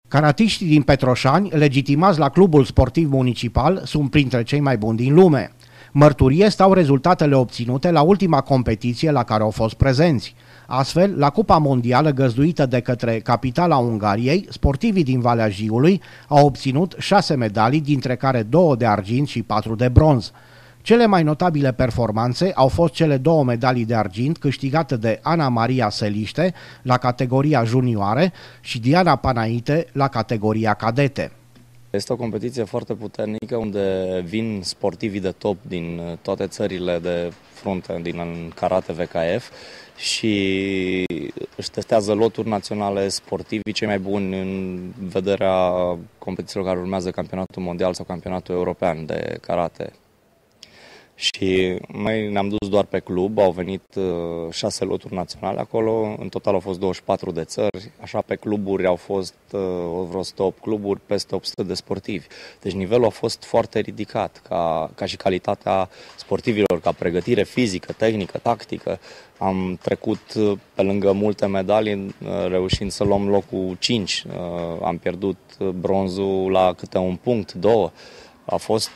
Karatiștii din Petroșani, legitimați la clubul sportiv municipal, sunt printre cei mai buni din lume. Mărturie stau rezultatele obținute la ultima competiție la care au fost prezenți. Astfel, la Cupa Mondială găzduită de către capitala Ungariei, sportivii din Valea Jiului au obținut 6 medalii, dintre care 2 de argint și 4 de bronz. Cele mai notabile performanțe au fost cele 2 medalii de argint câștigate de Ana Maria Seliște la categoria junioare și Diana Panaite la categoria cadete. Este o competiție foarte puternică unde vin sportivii de top din toate țările de frunte din karate VKF și își testează loturi naționale, sportivii cei mai buni în vederea competițiilor care urmează campionatul mondial sau campionatul european de karate. Și noi ne-am dus doar pe club, au venit 6 loturi naționale acolo, în total au fost 24 de țări, așa pe cluburi au fost vreo 108 cluburi, peste 800 de sportivi. Deci nivelul a fost foarte ridicat, ca și calitatea sportivilor, ca pregătire fizică, tehnică, tactică. Am trecut pe lângă multe medalii, reușind să luăm locul 5, am pierdut bronzul la câte un punct, 2. A fost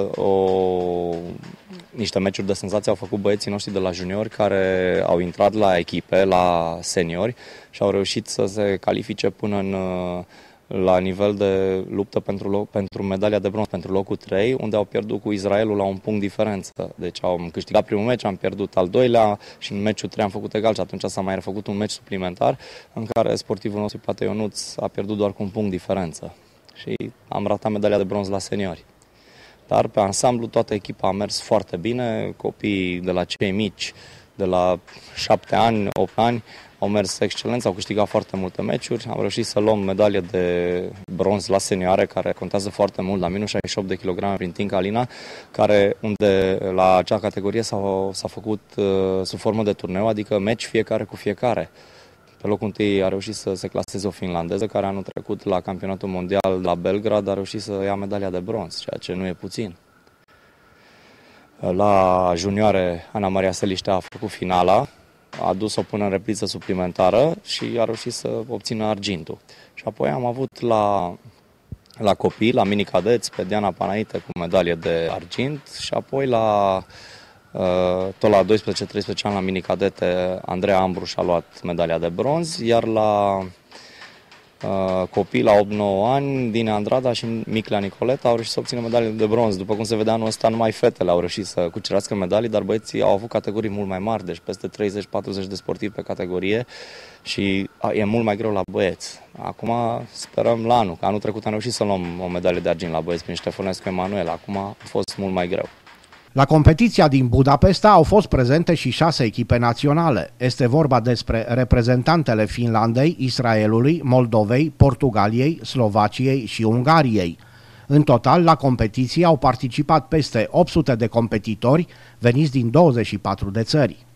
niște meciuri de senzație, au făcut băieții noștri de la juniori care au intrat la echipe, la seniori și au reușit să se califice până la nivel de luptă pentru medalia de bronz, pentru locul 3, unde au pierdut cu Israelul la un punct diferență. Deci am câștigat primul meci, am pierdut al doilea și în meciul 3 am făcut egal și atunci s-a mai refăcut un meci suplimentar în care sportivul nostru, Pate Ionuț, a pierdut doar cu un punct diferență și am ratat medalia de bronz la seniori. Dar pe ansamblu toată echipa a mers foarte bine, copiii de la cei mici, de la 7 ani, 8 ani, au mers excelent, au câștigat foarte multe meciuri, am reușit să luăm medalie de bronz la senioare, care contează foarte mult, la minus 68 de kg prin Tinca Alina, unde la acea categorie s-a făcut sub formă de turneu, adică meci fiecare cu fiecare. Pe locul întâi a reușit să se claseze o finlandeză, care anul trecut la campionatul mondial la Belgrad a reușit să ia medalia de bronz, ceea ce nu e puțin. La junioare, Ana Maria Seliște a făcut finala, a dus-o până în repriză suplimentară și a reușit să obțină argintul. Și apoi am avut la copii, la mini-cadeți, pe Diana Panaite cu medalie de argint și apoi tot la 12-13 ani la mini-cadete, Andreea Ambruș a luat medalia de bronz, iar la copii la 8-9 ani, Dina Andrada și Miclea Nicoleta au reușit să obțină medalie de bronz. După cum se vedea anul ăsta, numai fetele au reușit să cucerească medalii, dar băieții au avut categorii mult mai mari, deci peste 30-40 de sportivi pe categorie și e mult mai greu la băieți. Acum sperăm la anul, că anul trecut am reușit să luăm o medalie de argint la băieți prin Ștefănescu Emanuel, acum a fost mult mai greu. La competiția din Budapesta au fost prezente și 6 echipe naționale. Este vorba despre reprezentantele Finlandei, Israelului, Moldovei, Portugaliei, Slovaciei și Ungariei. În total, la competiție au participat peste 800 de competitori veniți din 24 de țări.